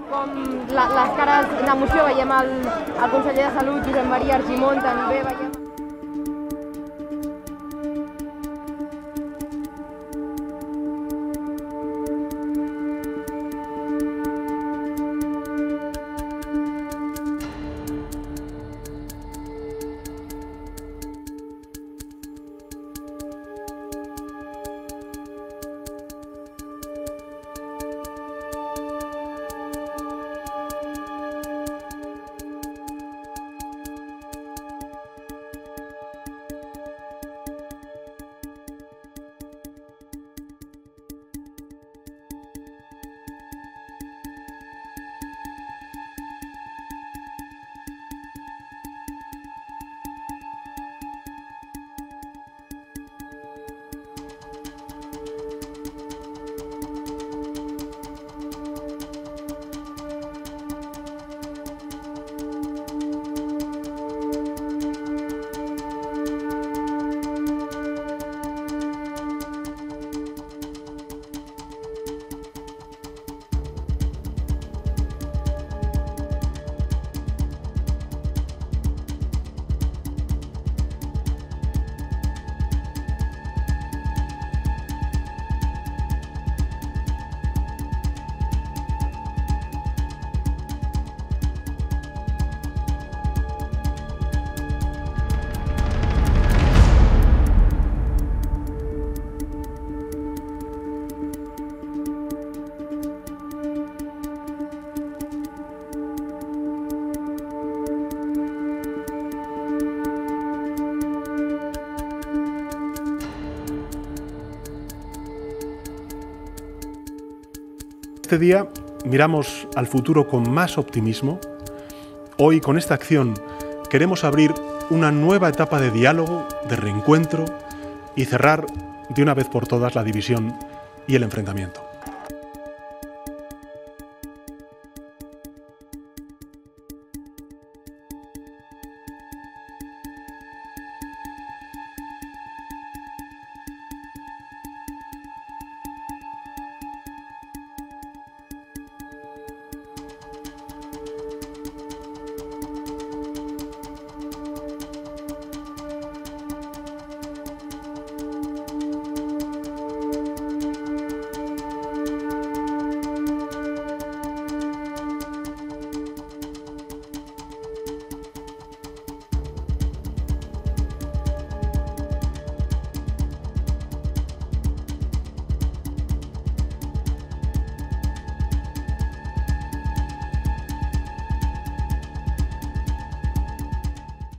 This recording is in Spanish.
Com les cares d'emoció, veiem el conseller de Salut, Josep Maria Argimon, també veiem... Este día miramos al futuro con más optimismo. Hoy, con esta acción, queremos abrir una nueva etapa de diálogo, de reencuentro y cerrar de una vez por todas la división y el enfrentamiento.